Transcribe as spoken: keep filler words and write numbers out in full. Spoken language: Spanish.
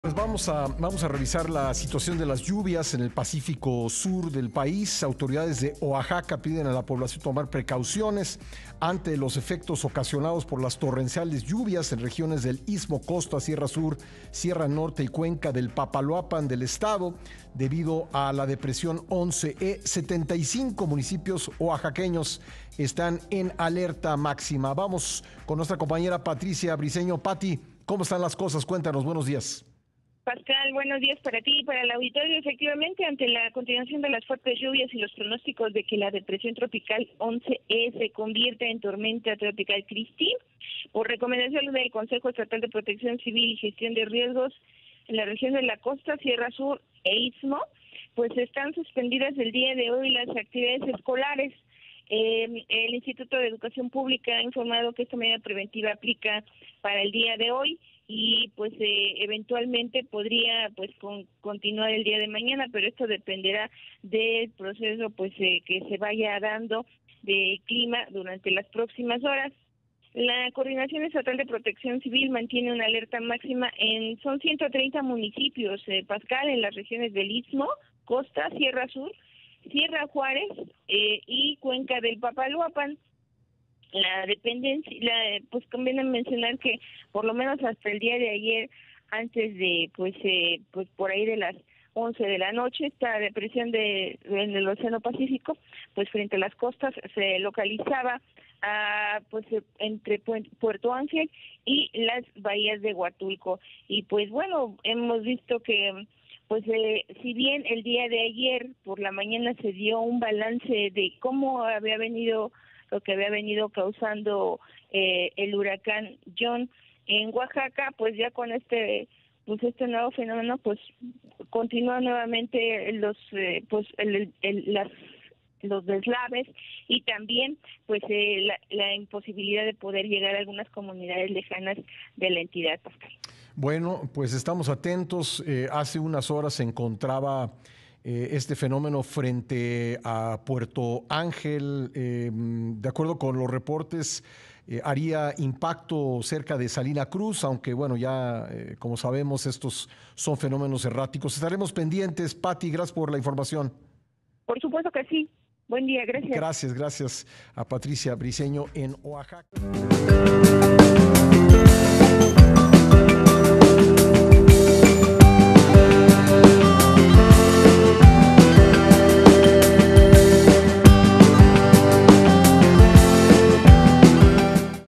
Pues vamos a, vamos a revisar la situación de las lluvias en el Pacífico Sur del país. Autoridades de Oaxaca piden a la población tomar precauciones ante los efectos ocasionados por las torrenciales lluvias en regiones del Istmo, Costa, Sierra Sur, Sierra Norte y Cuenca del Papaloapan del estado, debido a la depresión once E. setenta y cinco municipios oaxaqueños están en alerta máxima. Vamos con nuestra compañera Patricia Briceño. Pati, ¿cómo están las cosas? Cuéntanos, buenos días. Pascal, buenos días para ti y para el auditorio. Efectivamente, ante la continuación de las fuertes lluvias y los pronósticos de que la depresión tropical once E se convierta en tormenta tropical Christine, por recomendación del Consejo Estatal de Protección Civil y Gestión de Riesgos en la región de la costa, Sierra Sur e Istmo, pues están suspendidas el día de hoy las actividades escolares. Eh, el Instituto de Educación Pública ha informado que esta medida preventiva aplica para el día de hoy y pues eh, eventualmente podría pues con, continuar el día de mañana, pero esto dependerá del proceso pues eh, que se vaya dando de clima durante las próximas horas. La Coordinación Estatal de Protección Civil mantiene una alerta máxima en son ciento treinta municipios, eh, Pascal, en las regiones del Istmo, Costa, Sierra Sur, Sierra Juárez eh, y Cuenca del Papaloapan. La dependencia, la, pues conviene mencionar que por lo menos hasta el día de ayer, antes de, pues, eh, pues por ahí de las once de la noche, esta depresión de, en el Océano Pacífico, pues frente a las costas se localizaba a, pues entre Puerto Ángel y las bahías de Huatulco. Y pues bueno, hemos visto que pues eh, si bien el día de ayer por la mañana se dio un balance de cómo había venido lo que había venido causando eh, el huracán John en Oaxaca, pues ya con este pues este nuevo fenómeno pues continúa nuevamente los eh, pues el, el, las los deslaves y también pues eh, la, la imposibilidad de poder llegar a algunas comunidades lejanas de la entidad, Pascal. Bueno, pues estamos atentos. Eh, hace unas horas se encontraba eh, este fenómeno frente a Puerto Ángel. Eh, de acuerdo con los reportes, eh, haría impacto cerca de Salina Cruz, aunque bueno, ya eh, como sabemos, estos son fenómenos erráticos. Estaremos pendientes. Pati, gracias por la información. Por supuesto que sí. Buen día, gracias. Gracias, gracias a Patricia Briceño en Oaxaca.